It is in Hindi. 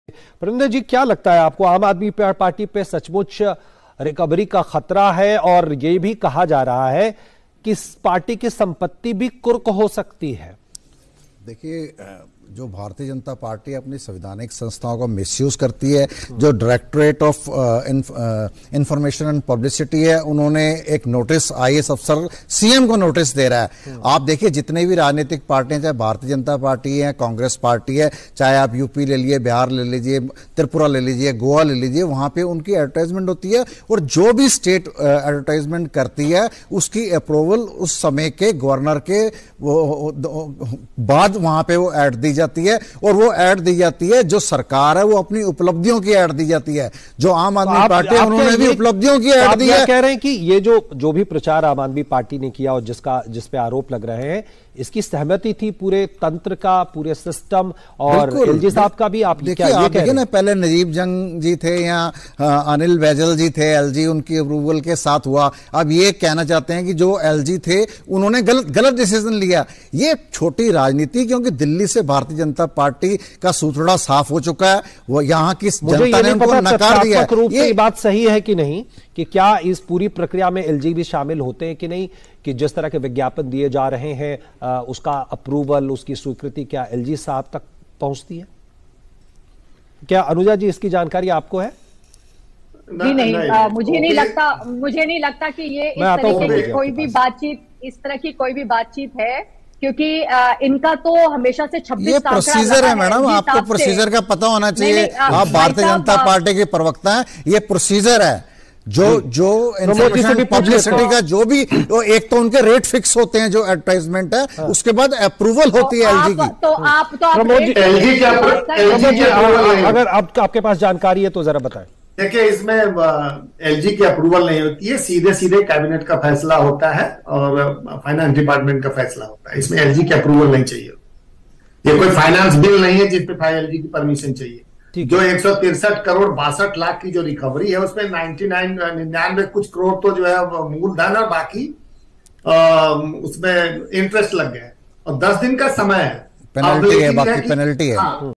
परिंदर जी, क्या लगता है आपको, आम आदमी पार्टी पे सचमुच रिकवरी का खतरा है? और ये भी कहा जा रहा है कि इस पार्टी की संपत्ति भी कुर्क हो सकती है। देखिए, जो भारतीय जनता पार्टी अपनी संवैधानिक संस्थाओं का मिसयूज करती है, जो directorate of information and publicity है, उन्होंने एक नोटिस आईएएस अफसर सीएम को नोटिस दे रहा है। आप देखिए, जितने भी राजनीतिक पार्टियां, चाहे भारतीय जनता पार्टी है, कांग्रेस पार्टी है, चाहे आप यूपी ले लीजिए, बिहार ले लीजिए, त्रिपुरा ले लीजिए, गोवा ले लीजिए, वहां पे उनकी एडवर्टाइजमेंट होती है। और जो भी स्टेट एडवर्टाइजमेंट करती है उसकी अप्रूवल उस समय के गवर्नर के बाद वहां पे वो ऐड दी जाती है। और वो ऐड दी जाती है, जो सरकार है वो अपनी उपलब्धियों की ऐड दी जाती है। जो आम आदमी पार्टी है उन्होंने भी उपलब्धियों की ऐड दी है। कह रहे हैं कि ये जो भी प्रचार आम आदमी पार्टी ने किया और जिस पे आरोप लग रहे हैं, इसकी सहमति थी पूरे तंत्र का, पूरे सिस्टम और एलजी साहब का भी। आप देखिए ना, पहले नजीब जंग जी थे या अनिल बैजल जी थे, एलजी उनकी अप्रूवल के साथ हुआ। अब ये कहना चाहते हैं कि जो एलजी थे उन्होंने गलत डिसीजन लिया। ये छोटी राजनीति, क्योंकि दिल्ली से भारतीय जनता पार्टी का सूत्रड़ा साफ हो चुका है। वो यहाँ की जनता ने उनको नकार दिया है। ये बात सही है कि नहीं, कि क्या इस पूरी प्रक्रिया में एलजी भी शामिल होते हैं कि नहीं, कि जिस तरह के विज्ञापन दिए जा रहे हैं उसका अप्रूवल, उसकी स्वीकृति क्या एलजी साहब तक पहुंचती है? क्या अनुजा जी इसकी जानकारी आपको है? जी नहीं, मुझे नहीं लगता कि ये इस तरह की कोई भी बातचीत है, क्योंकि इनका तो हमेशा से 26 ये प्रोसीजर है मैडम, आपको प्रोसीजर का पता होना चाहिए। आप भारतीय जनता पार्टी के प्रवक्ता हैं, ये प्रोसीजर है। जो इंफॉर्मेशन पब्लिसिटी का जो भी, एक तो उनके रेट फिक्स होते हैं जो एडवर्टाइजमेंट है, उसके बाद अप्रूवल होती है एलजी की। अगर आपके पास जानकारी है तो जरा बताएं। देखिए, इसमें एलजी की अप्रूवल नहीं होती है, सीधे कैबिनेट का फैसला होता है और फाइनेंस डिपार्टमेंट का फैसला होता है। इसमें एलजी की अप्रूवल नहीं चाहिए। ये कोई फाइनेंस बिल नहीं है जिसपे एलजी की परमिशन चाहिए। जो 163 करोड़ 62 लाख की जो रिकवरी है, उसमें 99 कुछ करोड़ तो जो है मूलधन और बाकी उसमें इंटरेस्ट लग गया और 10 दिन का समय है। पेनल्टी है, बाकी पेनल्टी है।